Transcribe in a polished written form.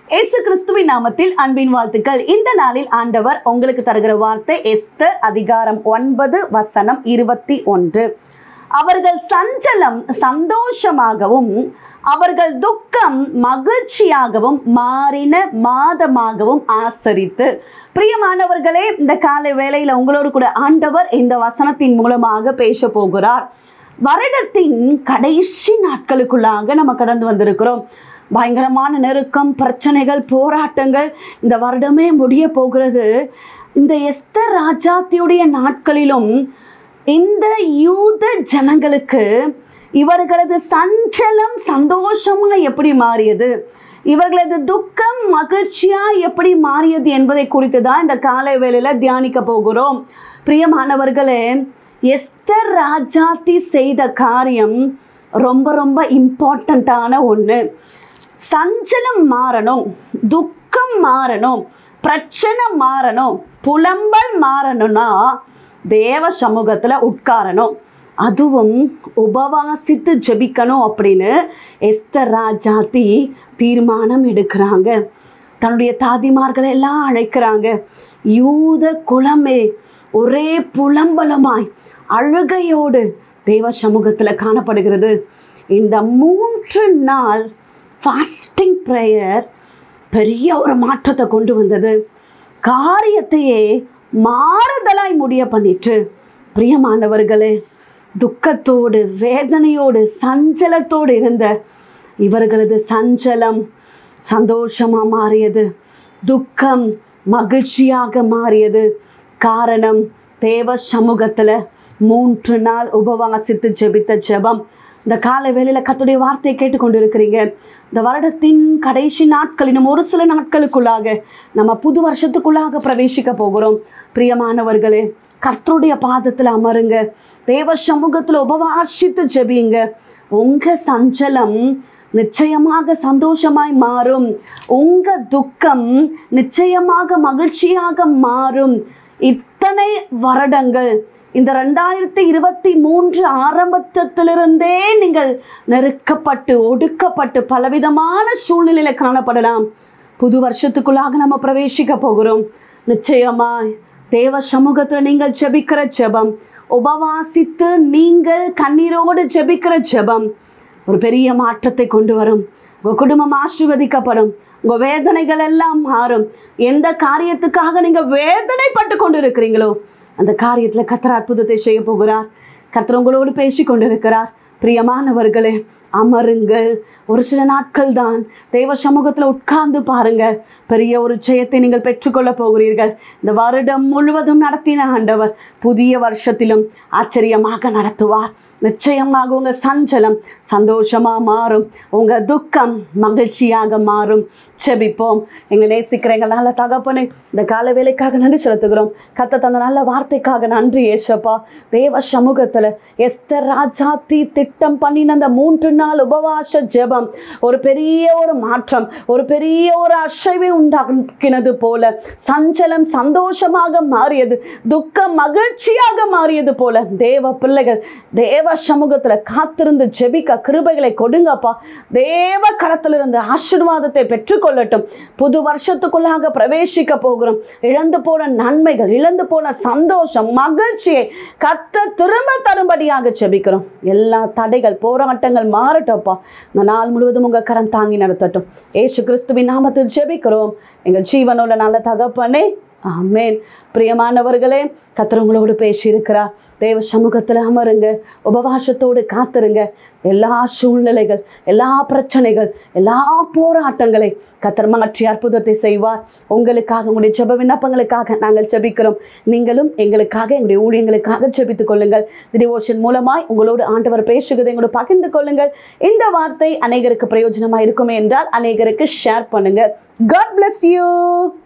இயேசு கிறிஸ்துவின் நாமத்தில் அன்பின் வாழ்த்துக்கள். இந்த நாளில் ஆண்டவர் உங்களுக்கு தருகிற வார்த்தை எஸ்தர் அதிகாரம் 9 வசனம் 21. அவர்கள் சஞ்சலம் சந்தோஷமாகவும் அவர்கள் துக்கம் மகிழ்ச்சியாகவும் மாறின மாதமாகவும் ஆசரித்து. பிரியமானவர்களே, இந்த காலை வேளையில் உங்களோடு கூட ஆண்டவர் இந்த வசனத்தின் மூலமாக பேச போகிறார். வருடத்தின் கடைசி நாட்களுக்குள்ளாக நம்ம கடந்து வந்திருக்கிறோம். பயங்கரமான நெருக்கம், பிரச்சனைகள், போராட்டங்கள். இந்த வருடமே முடிய போகிறது. இந்த எஸ்தர் ராஜாத்தியுடைய நாட்களிலும் இந்த யூத ஜனங்களுக்கு இவர்களது சஞ்சலம் சந்தோஷமாக எப்படி மாறியது, இவர்களது துக்கம் மகிழ்ச்சியாக எப்படி மாறியது என்பதை குறித்து தான் இந்த காலை வேளையில் தியானிக்க போகிறோம். பிரியமானவர்களே, எஸ்தர் ராஜாத்தி செய்த காரியம் ரொம்ப ரொம்ப இம்பார்ட்டண்ட்டான ஒன்று. சஞ்சலம் மாறணும், துக்கம் மாறணும், பிரச்சனை மாறணும், புலம்பல் மாறணும்னா தேவ சமூகத்தில் உட்காரணும், அதுவும் உபவாசித்து ஜெபிக்கணும் அப்படின்னு எஸ்தர் ராஜாத்தி தீர்மானம் எடுக்கிறாங்க. தன்னுடைய தாதிமார்களை எல்லாம் அழைக்கிறாங்க. யூத குலமே ஒரே புலம்பலமாய் அழுகையோடு தேவ சமூகத்தில் காணப்படுகிறது. இந்த 3 நாள் ஃபாஸ்டிங் ப்ரேயர் பெரிய ஒரு மாற்றத்தை கொண்டு வந்தது. காரியத்தையே மாறுதலாய் முடிய பண்ணிட்டு. பிரியமானவர்களே, துக்கத்தோடு வேதனையோடு சஞ்சலத்தோடு இருந்த இவர்களது சஞ்சலம் சந்தோஷமாக மாறியது, துக்கம் மகிழ்ச்சியாக மாறியது. காரணம், தேவ சமூகத்தில் 3 நாள் உபவாசித்து ஜெபித்த ஜெபம். இந்த காலை வேளையில் கர்த்தருடைய வார்த்தையை கேட்டுக்கொண்டு இருக்கிறீங்க. இந்த வருடத்தின் கடைசி நாட்களிலும் ஒரு சில நாட்களுக்குள்ளாக நம்ம புது வருஷத்துக்குள்ளாக பிரவேசிக்க போகிறோம். பிரியமானவர்களே, கர்த்தருடைய பாதத்தில் அமருங்க, தேவ சமூகத்தில் உபவாசித்து ஜெபிங்க. உங்கள் சஞ்சலம் நிச்சயமாக சந்தோஷமாய் மாறும், உங்கள் துக்கம் நிச்சயமாக மகிழ்ச்சியாக மாறும். இத்தனை வருடங்கள், இந்த 2023 ஆரம்பத்திலிருந்தே நீங்கள் நெருக்கப்பட்டு ஒடுக்கப்பட்டு பலவிதமான சூழ்நிலையில் காணப்படலாம். புது வருஷத்துக்குள்ளாக நம்ம பிரவேசிக்க போகிறோம். நிச்சயமாய் தேவ சமூகத்தில் நீங்கள் ஜெபிக்கிற ஜெபம், உபவாசித்து நீங்கள் கண்ணீரோடு ஜெபிக்கிற ஜெபம் ஒரு பெரிய மாற்றத்தை கொண்டு வரும். உங்கள் குடும்பம் ஆசீர்வதிக்கப்படும், உங்கள் வேதனைகள் எல்லாம் மாறும். எந்த காரியத்துக்காக நீங்கள் வேதனைப்பட்டு கொண்டு இருக்கிறீங்களோ அந்த காரியத்தில் கர்த்தர் அற்புதத்தை செய்ய போகிறார். கர்த்தர் உங்களோடு பேசி கொண்டிருக்கிறார். பிரியமானவர்களே, அமருங்கள். ஒரு சில நாட்கள் தான் தேவ சமூகத்தில் உட்கார்ந்து பாருங்கள். பெரிய ஒரு ஜெயத்தை நீங்கள் பெற்றுக்கொள்ள போகிறீர்கள். இந்த வருடம் முழுவதும் நடத்தின ஆண்டவர் புதிய வருஷத்திலும் ஆச்சரியமாக நடத்துவார். நிச்சயமாக உங்கள் சஞ்சலம் சந்தோஷமாக மாறும், உங்கள் துக்கம் மகிழ்ச்சியாக மாறும். செபிப்போம். எங்களை நேசிக்கிற எங்கள் நல்ல தகப்பனே, இந்த கால வேலைக்காக நன்றி செலுத்துகிறோம். கர்த்தர் தந்த நல்ல வார்த்தைக்காக நன்றி ஏசப்பா. தேவ சமூகத்தில் எஸ்தர் ராஜாத்தி திட்டம் பண்ணின அந்த 3 நாள் உபவாச ஜெபம் ஒரு பெரிய ஒரு மாற்றம், ஒரு பெரிய ஒரு அசைவை உண்டாக்கினது போல, சஞ்சலம் சந்தோஷமாக மாறியது, துக்கம் மகிழ்ச்சியாக மாறியது போல தேவ பிள்ளைகள் தேவ சமூகத்தில் காத்திருந்து ஜெபிக்க கிருபைகளை கொடுங்கப்பா. தேவ கரத்திலிருந்து ஆசீர்வாதத்தை பெற்றுக்கொள்ளட்டும். புது வருஷத்துக்குள்ளாக பிரவேசிக்க போகிறோம். இழந்து போன நன்மைகள், இழந்து போன சந்தோஷம், மகிழ்ச்சியை கர்த்தர் திரும்ப தரும்படியாக ஜெபிக்கிறோம். எல்லா தடைகள், போராட்டங்கள் மாறட்டப்பா. இந்த நாள் முழுவதும் உங்கள் கரம் தாங்கி நடத்தட்டும். இயேசு கிறிஸ்துவின் நாமத்தில் ஜெபிக்கிறோம் எங்கள் ஜீவனுள்ள நல்ல தகப்பனே, ஆமென். பிரியமானவர்களே, கர்த்தர் உங்களோடு பேசியிருக்கிறார். தேவ சமூகத்தில் அமருங்க, உபவாசத்தோடு காத்திருங்க. எல்லா சூழ்நிலைகள், எல்லா பிரச்சனைகள், எல்லா போராட்டங்களை கர்த்தர் மாற்றி அற்புதத்தை செய்வார். உங்களுக்காக, உங்களுடைய ஜெப விண்ணப்பங்களுக்காக நாங்கள் ஜெபிக்கிறோம். நீங்களும் எங்களுக்காக, எங்களுடைய ஊழியங்களுக்காக ஜெபித்துக் கொள்ளுங்கள். டிவோஷன் மூலமாய் உங்களோடு ஆண்டவர் பேசுகிறதை எங்களோடு பகிர்ந்து கொள்ளுங்கள். இந்த வார்த்தை அநேகருக்கு பிரயோஜனமாக இருக்குமே என்றால் அநேகருக்கு ஷேர் பண்ணுங்க. God bless you.